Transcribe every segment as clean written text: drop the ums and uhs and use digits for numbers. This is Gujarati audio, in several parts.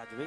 રાજવી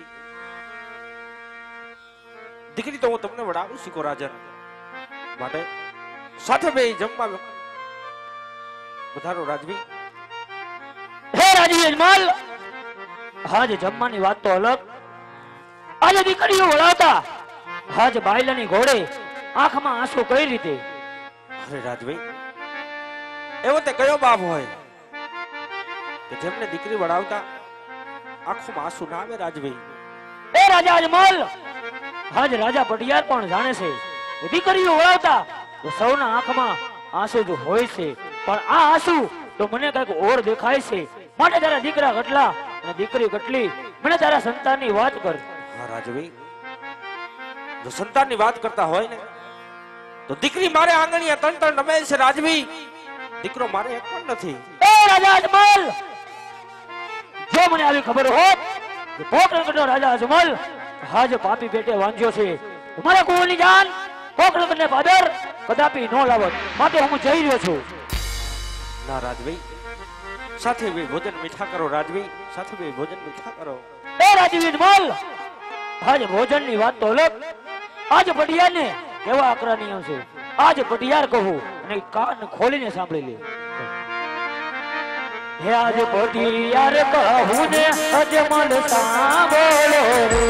દીકરી તો હું તમને વડાવું શીખો રાજન માટે સાથે બે જમવા વધારો રાજવી હે રાજવી અજમલ આજે જમવાની વાત તો અલગ આજે દીકરીઓ વળાવતા આજે બાયલાની ઘોડે આંખમાં આંસુ કઈ રીતે અરે રાજવી એવો તે કયો બાપ હોય કે જેમને દીકરી વડાવતા આંખોમાં આંસુ ના આવે રાજવી એ રાજા અજમલ આજ રાજા પટિયાર પણ જાણે છે કે દીકરીઓ વળાવતા તો સૌના આંખમાં આંસુ જ હોય છે પણ આ આંસુ તો મને કઈક ઓર દેખાય છે માટે તારા દીકરા કેટલા અને દીકરી કેટલી મને તારા સંતાનની વાત કર હા રાજવી જો સંતાનની વાત કરતા હોય ને તો દીકરી મારે આંગણીયા ત્રણ ત્રણ રમે છે રાજવી દીકરો મારે એક પણ નથી એ રાજા અજમલ જો મને આવી ખબર હોત કે પોકરણગઢનો રાજા અજમલ હાજ પાપી પેટે વાંજ્યો છે મારા કુંવરની જાન પોકરણગઢને પાદર કદાપી ન લાવત માટે હું જઈ રહ્યો છું ના રાજવી સાથે બે ભોજન મીઠા કરો રાજવી સાથે બે ભોજન મીઠા કરો એ રાજવી અજમલ આજ ભોજનની વાત તો અલગ આજ પટિયારને કેવા આકરા નિયમ છે આજ પટિયાર કહું અને કાન ખોલીને સાંભળી લે હે આજ પટિયાર કહું ને અજમલ સાંભળો રે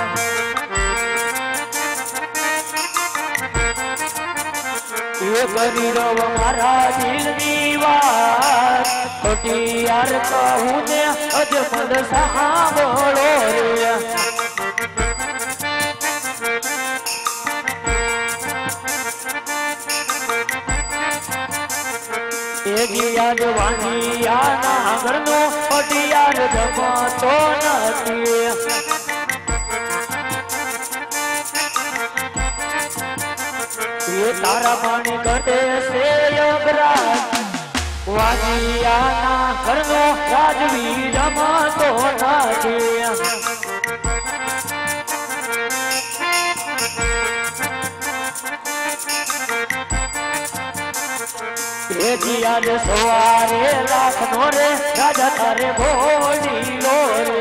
એ કરી રવ મારા દિલની વાત પટિયાર કહું ને અજમલ સાંભળો રે યાદ વાંધિયા ના ઘરનો પટિયાર જમાતો નથી એ તારા પાણી ઘટે છે યમરાજ વાંધિયા ના ઘરનો રાજવી જમાતો નથી આજ સવારે લાખનો રે રાજા તારે બોલી લો રે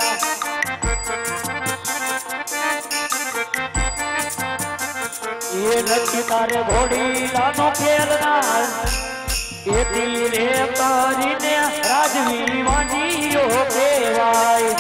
એ નથી તારે ઘોડી લાનો ખેલનાર એ તીરે કરીને રાજવી વાંધીઓ કહેવાય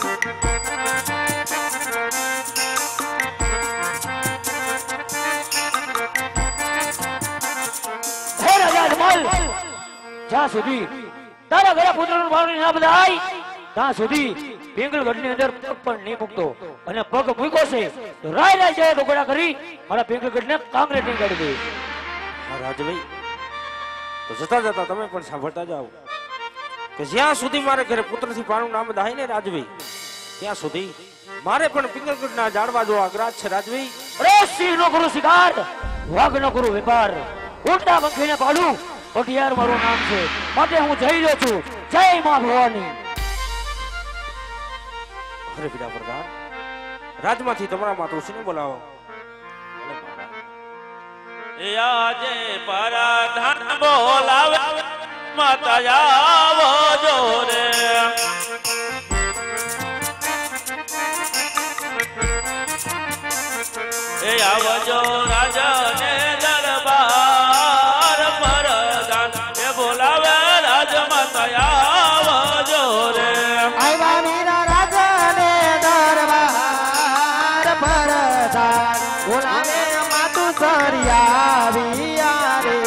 જ્યાં સુધી તારા ઘરે પુત્રનું ભાવની ના બધાય ત્યાં સુધી પિંગલગઢની અંદર પગ પણ નહીં મૂકતો અને પગ મૂક્યો છે તો રાય રાય જાય ઢોકળા કરી મારા પિંગલગઢને કાંગ્રેસ ની કાઢી દે હા રાજભાઈ તો જતા જતા તમે પણ સાંભળતા જાઓ કે જ્યાં સુધી મારે ઘરે પુત્રથી પાણું નામ દાય ને રાજભાઈ ત્યાં સુધી મારે પણ પિંગલગઢના જાળવા જો આગ્રાજ છે રાજભાઈ અરે સિંહ નો કરું શિકાર વાઘ નો કરું વેપાર ઉડતા પંખીને પાડું પટિયાર મારું નામ છે માટે હું જઈ રહ્યો છું જય માં ભવાની અરે પિતા પ્રધાન રાજમાંથી તમારા માતુશ્રીને બોલાવો આજે પરાધાન બોલાવે માતા આવો જોરે એ આવજો રાજાને દરબાર પરદાન એ બોલાવે રાજમાતા આવજો રે આવ્યા મીરા રાજાને દરબાર પરદાન બોલાવે માતુ સરિયા રે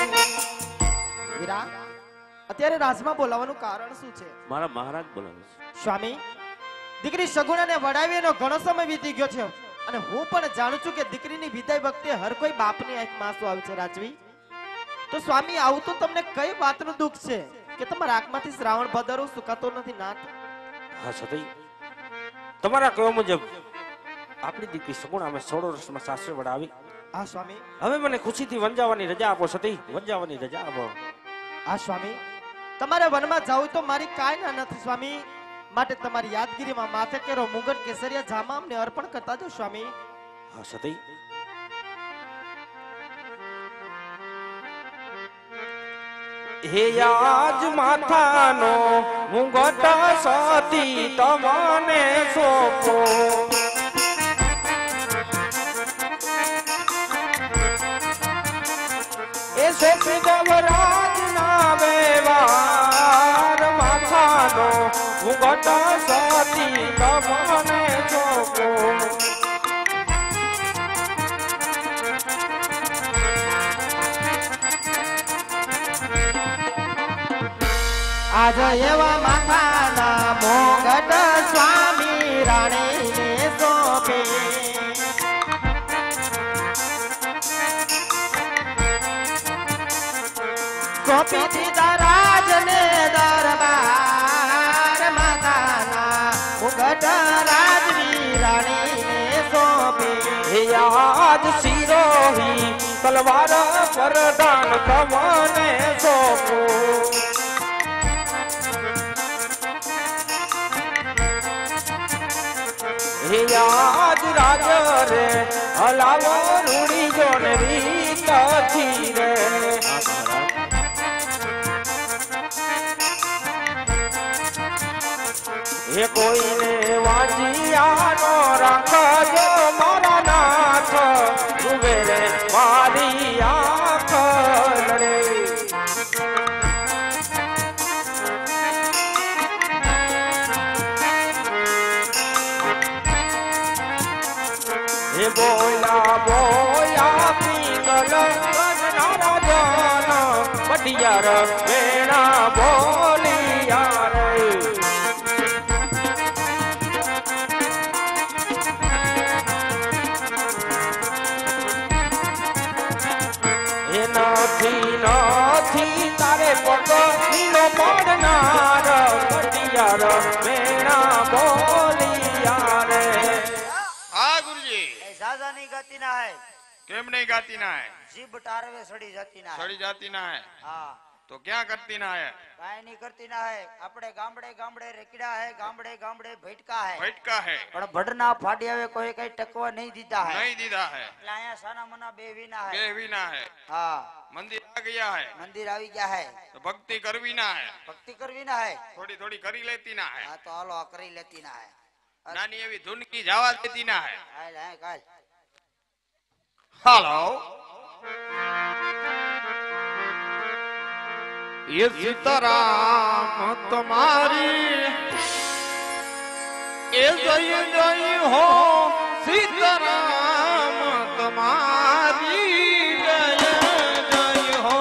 મીરા અત્યારે રાજમાં બોલાવવાનું કારણ શું છે? મારા મહારાજ બોલાવે છે. સ્વામી, દીકરી સગુણાને વડાવીનો ઘણો સમય વીતી ગયો છે અને હું પણ જાણું છું કે દીકરીની વિદાય વખતે હર કોઈ બાપની આંખમાં આંસુ આવે છે. રાજવી, તો સ્વામી આવું તો તમને કઈ વાતનું દુઃખ છે કે તમારા આંખમાંથી શ્રાવણ ભદરો સુકાતો નથી નાથ? હા સતી, તમારા કહેવા મુજબ આપણી દીકરી સગુણા અમે 16 વર્ષમાં સાસરે વડાવી. હા સ્વામી. હવે મને ખુશીથી વંજાવાની રજા આપો સતી, વંજાવાની રજા આપો. હા સ્વામી, તમારે વનમાં જાવું તો મારી કાંઈ ના નથી સ્વામી, માટે તમારી યાદગીરીમાં માથે કેરો મુગન કેસરિયા જામા અમને અર્પણ કરતા જો સ્વામી. હા સતી, હે આજ માથાનો મુગટ સતી તમને સોંપો એ સોંપી દેવરાજ ના વ્યવહાર માથાનો મુગટ સતી તમને સોંપો આજ એવા માથાના મોગટ સ્વામી રાણીને સોંપે સોંપી દીધા રાજને દરબાર માતાના મુગટ રાજવી રાણીને સોંપે આજ સિરોહી તલવાર પરદાન તમને સોંપો આજ રાજ રે હલાવો રૂડી જોને રીત થી રે એ કોઈને વાંચિયાનો રાખજો મારા નાથ જુએ રે મારી આંખ રે એ બોલા બોયા પિંગલ નારા જન પટિયાર વેણા બોલિયા રે નથી તારે પગ નીલો પડનાર પટિયાર વેણા બોલિયા રે हाँ गुरुजी ज्यादा नहीं गाती ना है केम नहीं गाती ना है जीभ टारवे सड़ी जाती ना है सड़ी जाती ना है हाँ तो क्या करती ना है काई नहीं करती ना है अपने गामड़े गामड़े रेकड़ा है गामड़े गामड़े भटका है भटका है पण भडना फाड़िया वे कोई कई टकवा नहीं दीता है नहीं दीदा है लाया साना मना बेवी ना है बेहवी ना है हाँ मंदिर आ गया है मंदिर आवी क्या है तो भक्ति करवी ना है भक्ति करवी ना है थोड़ी थोड़ी करी लेती ना है हाँ तो हालो करी लेती ना है नानी एवी धुन की जावा देती ना है काल है काल हेलो ये सीताराम तुम्हारी ए जय जय हो सीताराम तुम्हारी जय जय हो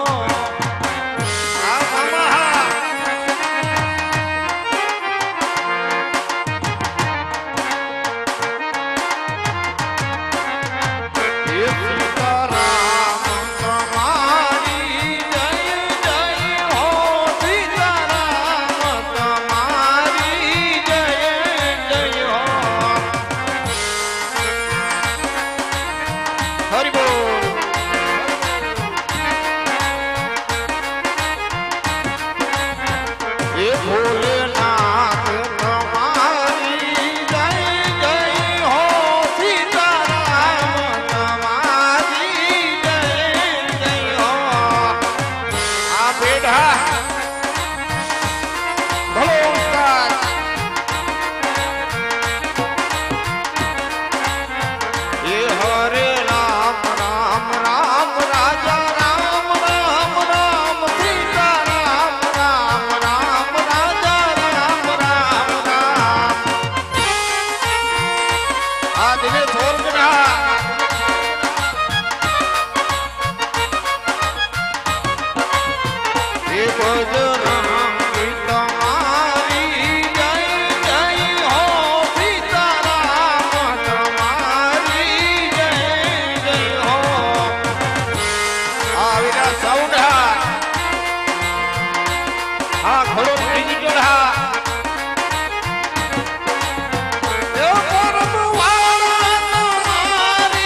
ये सीताराम तुम्हारी जय जय हो सीताराम तुम्हारी जय जय हो हरि बोल ये भोलेनाथ तुम्हारी जय जय हो सीताराम तुम्हारी जय जय हो आ बेटा भलो उस्ताद ये हरे राम राम राम राजा राम राम राम सीता राम राम राम राजा राम राम राम आज ने छोड़ के ये बजरंग की तुम्हारी जय जय हो सीताराम तुम्हारी जय जय हो आविरा साउंड हाँ खोलो डिजिटल ये परम वाला तुम्हारी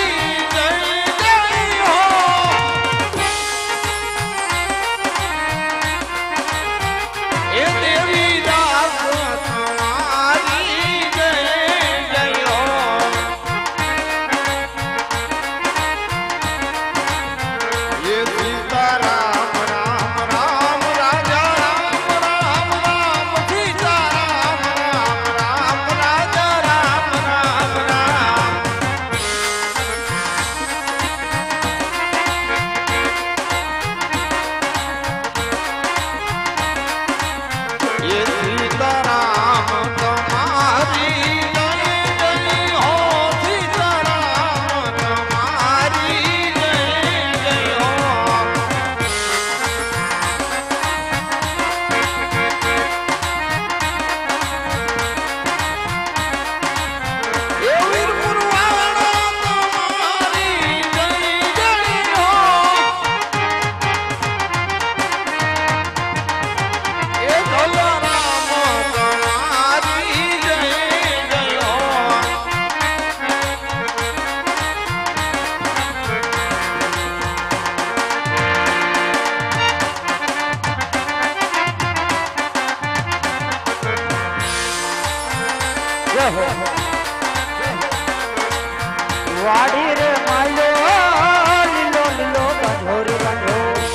વાડી રે માલો લીલો લીલો બાંધો રે બાંધો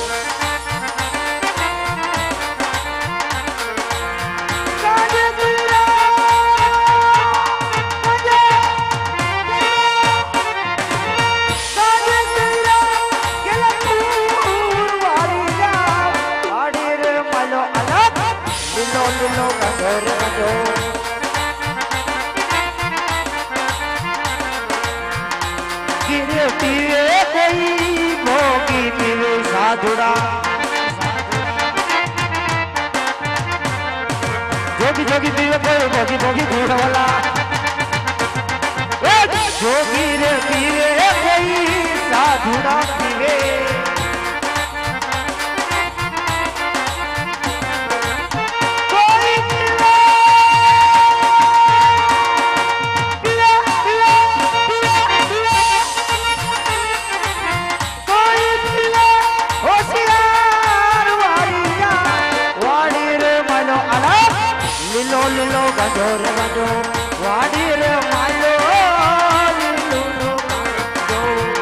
जोगी जोगी पीवे कोई भोगी भोगी घूर वाला जोगी रे पीवे कोई साधुड़ा पीवे लीलो लीलो गजो रे गजो वाड़ी रे मालो लीलो लीलो गजो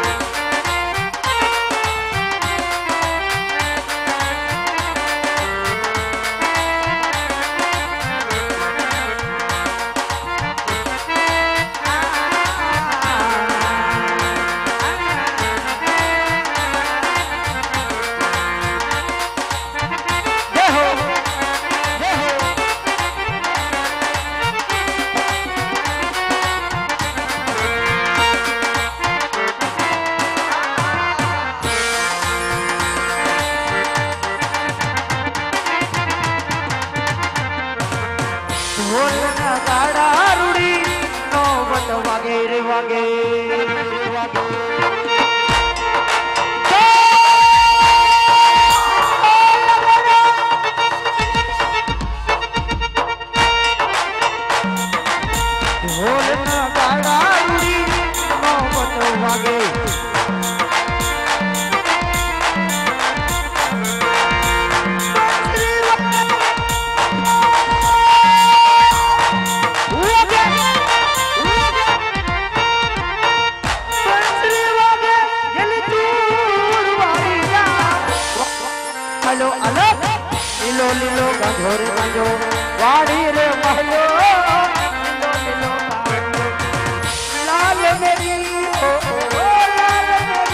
लीलो लीलो गजो रे गजो वाड़ी रे महलो लीलो लीलो गजो लाल मेरी ओ लाल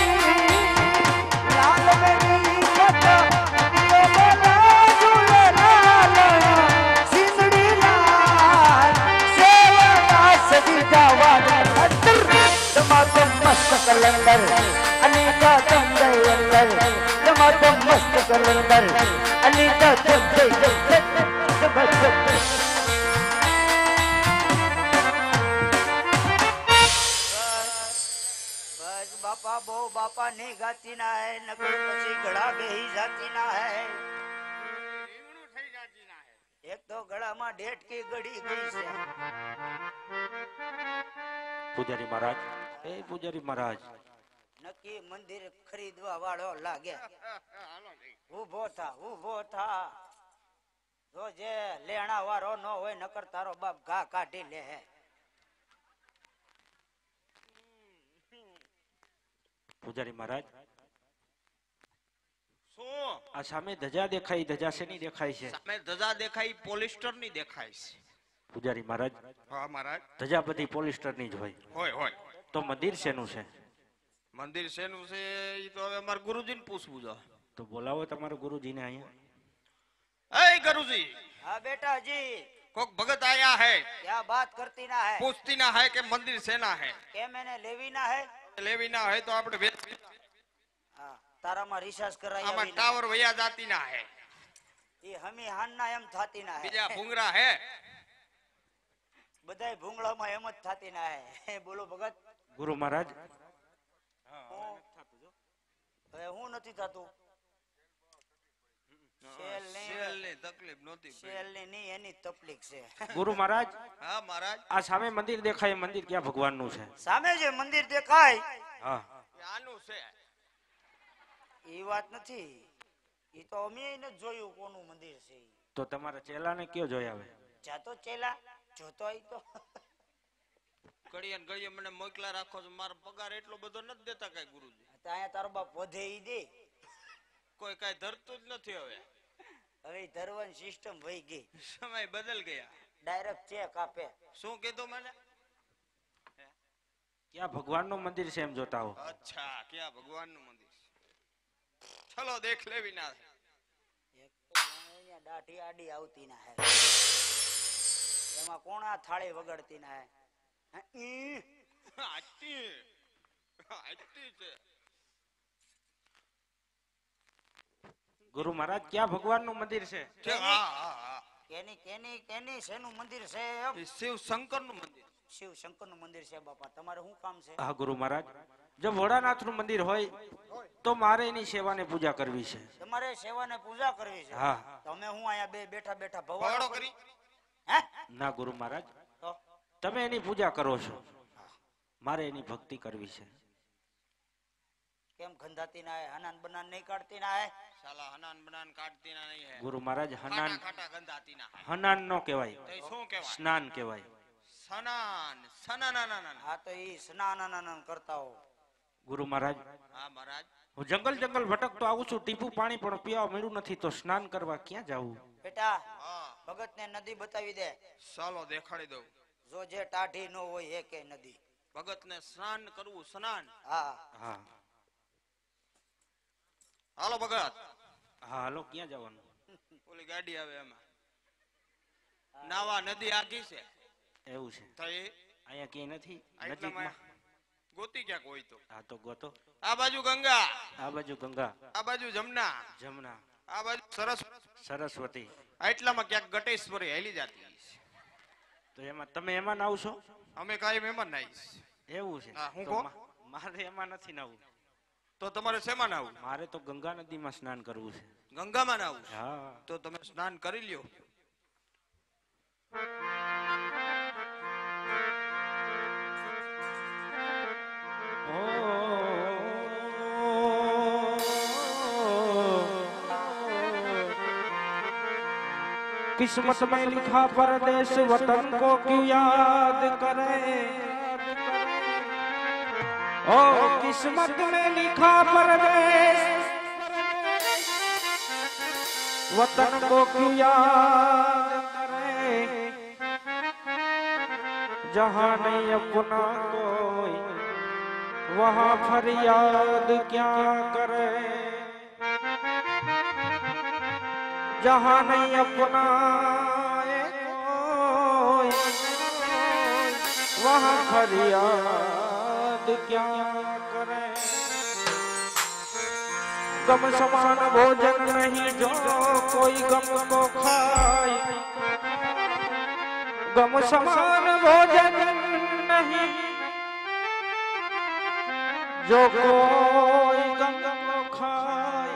मेरी मत दियो बोला झूले लाल सिंदड़ी लाल सेवा सदी जावाद अंदर दमादम मस्त कलंदर अनीता दंदे अंदर दमादम मस्त कलंदर अनीता दंदे बस बापा बो बापा नहीं गाती ना है नकल पछी गड़ा बेही जाती ना है एक तो गड़ा में डेट की गड़ी गई से પૂજારી મહારાજ એ પૂજારી મહારાજ नक्की मंदिर खरीदवा वालो लागे उभो था जो जे लेना वारो न होय नकर तारो बाप घा काटी ले है પૂજારી મહારાજ શું આ સામે ધજા દેખાઈ ધજા શેની દેખાય છે સામે ધજા દેખાઈ પોલિસ્ટર ની દેખાય છે પૂજારી મહારાજ હા મહારાજ ધજા બધી પોલિસ્ટર ની જ હોય હોય હોય તો મંદિર શેનું છે મંદિર શેનું છે ઈ તો હવે અમાર ગુરુજીને પૂછવું જો તો બોલાવો તમારા ગુરુજીને અહીંયા ए गुरुजी हाँ बेटा जी कोक भगत आया है क्या बात करती ना है पूछती ना है कि मंदिर सेना है के मैंने लेवी ना है लेवी ना है तो આપણે हाँ तारा में रिसर्च कराई આમાં ટાવર વયા જાતી ના है ये हमी हान ना एम थाती ना है બીજા ભૂંગરા है बधाई भूंगळा में एम ज थाती ना है बोलो भगत ગુરુ મહારાજ હવે હું નથી થાતું સેલની તકલીફ નહોતી શેલની ની એની તકલીફ છે ગુરુ મહારાજ હા મહારાજ આ સામે મંદિર દેખાય મંદિર ક્યાં ભગવાનનું છે સામે જે મંદિર દેખાય હા આનું છે એ વાત નથી એ તો અમે ન જોયું કોનું મંદિર છે તો તમારા ચેલાને કયો જોઈ આવે જાતો ચેલા જોતો હોય તો ઘડીએ ને ઘડીએ મને મોકલા રાખો છો, મારો પગાર એટલો બધો નથી દેતા કઈ ગુરુજી. તો અહીંયા તારો બાપ વધે ઈ દે. કોઈ કઈ ધરતું જ નથી હવે. હવે ઈ ધરવાની સિસ્ટમ વહી ગઈ. સમય બદલ ગયા. ડાયરેક્ટ ચેક આપે. શું કીધું મને? ક્યાં ભગવાનનું મંદિર છે એમ જોતા હો. અચ્છા, ક્યાં ભગવાનનું મંદિર છે? ચલો દેખ લેવી ના. એક તો અહીંયા દાઢી આડી આવતી ના હે. એમાં કોણ આ થાળી વગાડતી ના હે? આટી આટી છે. ગુરુ મહારાજ ક્યાં ભગવાનનું મંદિર છે? હા હા હા. કેની કેની કેની શેનું મંદિર છે? એ શિવ શંકરનું મંદિર. શિવ શંકરનું મંદિર છે બાપા. તમારે શું કામ છે? હા ગુરુ મહારાજ, જો ભોળાનાથનું મંદિર હોય તો મારે એની સેવાને પૂજા કરવી છે. તમારે સેવાને પૂજા કરવી છે? હા. તમે હું અહીંયા બે બેઠા બેઠા ભવાડો ભવાડો કરી. હે? ના ગુરુ મહારાજ, તો તમે એની પૂજા કરો છો, મારે એની ભક્તિ કરવી છે. કેમ ગંધાતી ના હે? હનાન બનાન નહીં કાઢતી ના હે? સાલા હનાન બનાન કાઢતી ના નહીં હે. ગુરુ મહારાજ, ખાટા હનાન ખાટા ગંધાતી ના હે. હનાન નો કહેવાય, તો ઈ શું કહેવાય? સ્નાન કહેવાય. સનાન સનાનાનાના. હા તો ઈ સ્નાન કરતા હો. ગુરુ મહારાજ, હા મહારાજ. હું જંગલ જંગલ ભટકતો આવું છું, ટીપું પાણી પણ પીવા મળ્યું નથી, તો સ્નાન કરવા ક્યાં જાવું? બેટા હા ભગત ને નદી બતાવી દે. ચાલો દેખાડી દઉં. જો જે ટાઢી ન હોય એ કે નદી. ભગત ને સ્નાન કરવું, સ્નાન. હા હા હાલો ભગત. હા હાલો, ક્યાં જવાનું? ઓલી ગાડી આવે એમાં. નાવા નદી આખી છે. એવું છે? તો એ અહીંયા ક્યાંય નથી આટલામાં નજીકમાં? ગોતી ક્યાંક હોય તો. હા તો ગોતો. આ બાજુ ગંગા, આ બાજુ ગંગા, આ બાજુ જમના, જમના, આ બાજુ સરસ. સરસ્વતી. આટલામાં ક્યાંક ગટેશ્વરી હેલી જતી હશે. તો એમાં તમે એમાં નાવશો? અમે કાંઈ મહેમાન નાઈશ. એવું છે? હા, હું તો કહો? મારે એમાં નથી નાવું. તો તમારે શેમાં નાવું? મારે તો ગંગા નદીમાં સ્નાન કરવું છે. ગંગામાં નાવું? હા. તો તમે સ્નાન કરી લ્યો. किस्मत में लिखा परदेश वतन को क्यों याद करे, ओ किस्मत में लिखा परदेश वतन को क्यों याद करे, जहाँ नहीं अपना कोई वहाँ फरियाद क्या करे, जहाँ नहीं अपना कोई वहाँ फरियाद क्या करे, गम समान भोजन नहीं जो कोई गम को खाए, गम समान भोजन नहीं जो कोई गम को खाए,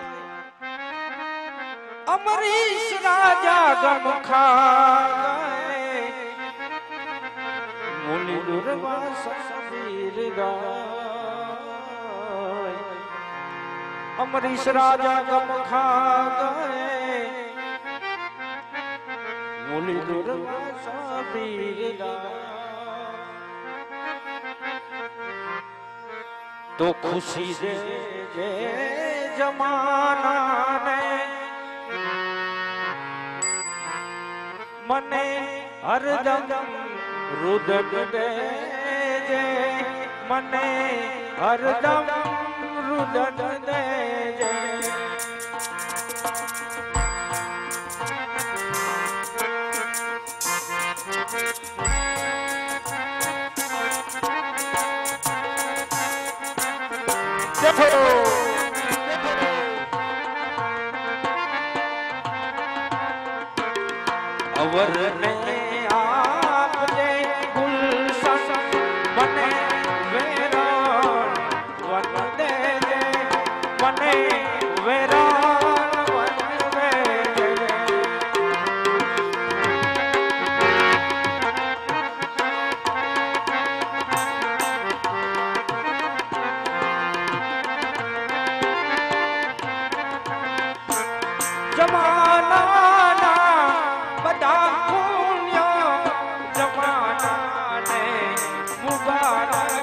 अमरीश राजा गम खा गए, मुनि दुर्वासा वीर गाए, अमरीश राजा गम खा गए, मुनि दुर्वासा वीर गाए, तो खुशी दे जे जमाना ने मने हरदम रुदन दे जे, मने हरदम रुदन दे जे, अवर ने आप जे गुलशन बने वेरान वन दे जे, પુકારા